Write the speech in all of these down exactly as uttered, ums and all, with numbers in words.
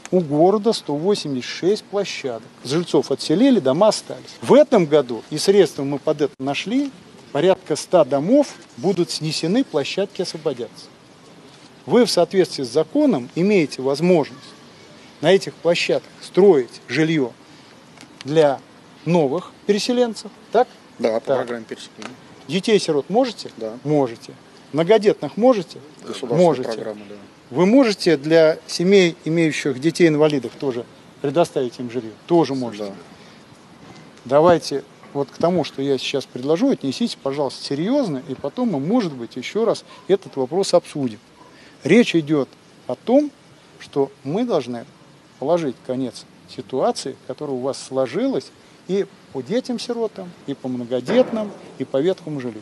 У города сто восемьдесят шесть площадок. Жильцов отселили, дома остались. В этом году, и средства мы под это нашли, порядка ста домов будут снесены, площадки освободятся. Вы в соответствии с законом имеете возможность на этих площадках строить жилье для новых переселенцев, так? Да, по так. программе переселения. Детей-сирот можете? Да. Можете. Многодетных можете? Можете. Программа, да. Вы можете для семей, имеющих детей-инвалидов, тоже предоставить им жилье? Тоже можете. Да. Давайте вот к тому, что я сейчас предложу, отнеситесь, пожалуйста, серьезно, и потом мы, может быть, еще раз этот вопрос обсудим. Речь идет о том, что мы должны положить конец ситуации, которая у вас сложилась и по детям-сиротам, и по многодетным, и по ветхому жилью.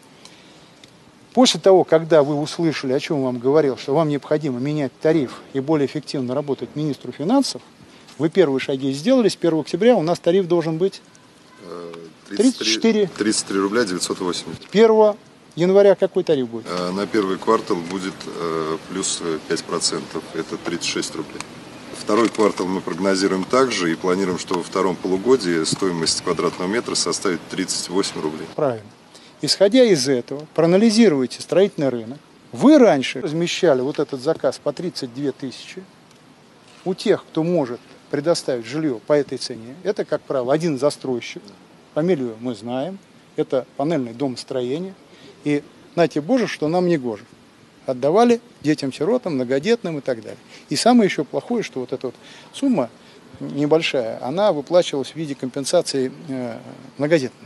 После того, когда вы услышали, о чем вам говорил, что вам необходимо менять тариф и более эффективно работать министру финансов, вы первые шаги сделали. С первого октября у нас тариф должен быть тридцать четыре. тридцать три рубля девятьсот восемьдесят. первого января какой тариф будет? На первый квартал будет плюс пять процентов, это тридцать шесть рублей. Второй квартал мы прогнозируем также и планируем, что во втором полугодии стоимость квадратного метра составит тридцать восемь рублей. Правильно. Исходя из этого, проанализируйте строительный рынок. Вы раньше размещали вот этот заказ по тридцать две тысячи. У тех, кто может предоставить жилье по этой цене, это, как правило, один застройщик. Фамилию мы знаем. Это панельный дом строения. И знаете, боже, что нам не гоже. Отдавали детям-сиротам, многодетным и так далее. И самое еще плохое, что вот эта вот сумма небольшая, она выплачивалась в виде компенсации э, многодетным.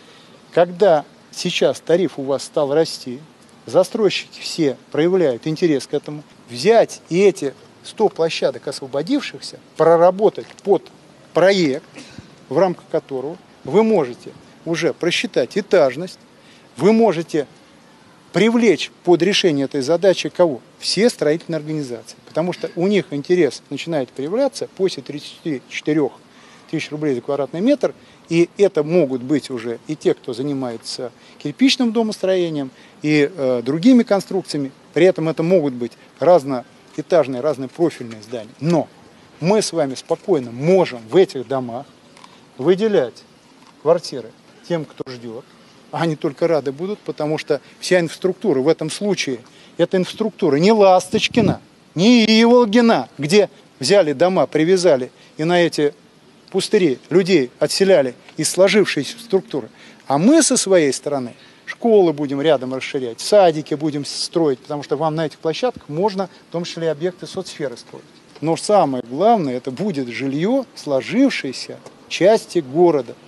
Когда сейчас тариф у вас стал расти, застройщики все проявляют интерес к этому, взять и эти сто площадок освободившихся, проработать под проект, в рамках которого вы можете уже просчитать этажность, вы можете привлечь под решение этой задачи кого? Все строительные организации. Потому что у них интерес начинает проявляться после тридцати четырёх тысяч рублей за квадратный метр. И это могут быть уже и те, кто занимается кирпичным домостроением, и э, другими конструкциями. При этом это могут быть разноэтажные, разнопрофильные здания. Но мы с вами спокойно можем в этих домах выделять квартиры тем, кто ждет. А они только рады будут, потому что вся инфраструктура в этом случае, это инфраструктура не Ласточкина, не Иволгина, где взяли дома, привязали и на эти пустыри людей отселяли из сложившейся структуры. А мы со своей стороны школы будем рядом расширять, садики будем строить, потому что вам на этих площадках можно, в том числе, объекты соцсферы строить. Но самое главное, это будет жилье сложившейся части города.